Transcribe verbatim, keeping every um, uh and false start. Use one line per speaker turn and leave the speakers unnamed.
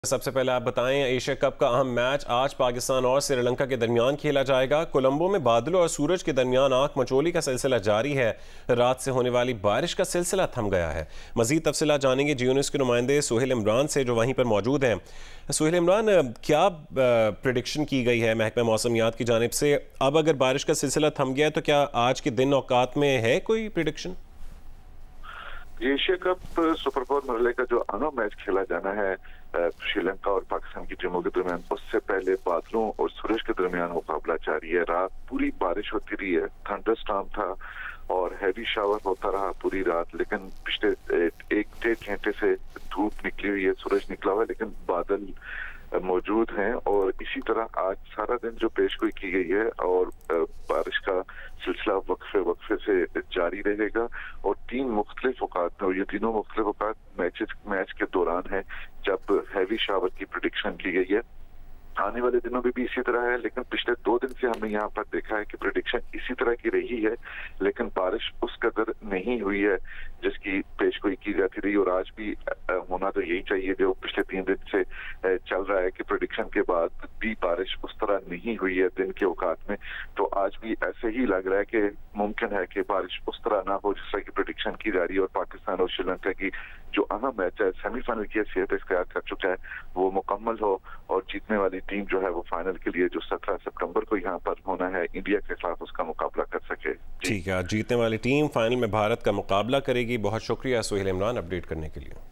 सबसे पहले आप बताएं, एशिया कप का अहम मैच आज पाकिस्तान और श्रीलंका के दरमियान खेला जाएगा। कोलंबो में बादलों और सूरज के दरमियान आंख मचोली का सिलसिला जारी है। रात से होने वाली बारिश का सिलसिला थम गया है। मजीद तफसीलात जानेंगे जियो न्यूज़ के नुमाइंदे सुहेल इमरान से, जो वहीं पर मौजूद हैं। सुहेल इमरान, क्या प्रिडिक्शन की गई है महकमा मौसमियात की जानिब से? अब अगर बारिश का सिलसिला थम गया है तो क्या आज के दिन औकात में है कोई prediction?
Asia cup super four मरहले का जो अहम मैच खेला जाना है श्रीलंका और पाकिस्तान की टीमों के दरमियान, उससे पहले बादलों और सूरज के दरमियान मुकाबला जारी है। रात पूरी बारिश होती रही है, थंडरस्टॉर्म था और हैवी शावर होता रहा पूरी रात, लेकिन पिछले एक डेढ़ घंटे से धूप निकली हुई है, सूरज निकला हुआ है, लेकिन बादल मौजूद हैं। और इसी तरह आज सारा दिन जो पेशगोई की गई है और बारिश का सिलसिला वक्फे वक्फे से जारी रहेगा और तीन मुख्तलिफ औकात में, ये तीनों मुख्तलिफ औकात मैच मैच के दौरान है जब हैवी शावर की प्रिडिक्शन की गई है। आने वाले दिनों में भी इसी तरह है, लेकिन पिछले दो दिन से हमने यहाँ पर देखा है कि प्रिडिक्शन इसी तरह की रही है, लेकिन बारिश उस कदर नहीं हुई है जिसकी पेशगोई की जाती रही। और आज भी होना तो यही चाहिए जो पिछले तीन दिन से चल रहा है कि प्रिडिक्शन के बाद भी बारिश उस तरह नहीं हुई है दिन के औकात में। तो आज भी ऐसे ही लग रहा है कि मुमकिन है कि बारिश उस तरह ना हो जिस तरह की प्रिडिक्शन की जा रही है। और पाकिस्तान और श्रीलंका की जो अहम मैच है, सेमीफाइनल की हैसियत इख्तियार कर चुका है, वो मुकम्मल हो और जीतने वाली टीम जो है वो फाइनल के लिए जो सत्रह सितंबर को यहाँ पर होना है इंडिया के खिलाफ, उसका मुकाबला कर सके।
ठीक है, जीतने वाली टीम फाइनल में भारत का मुकाबला करेगी। बहुत शुक्रिया सुहेल इमरान अपडेट करने के लिए।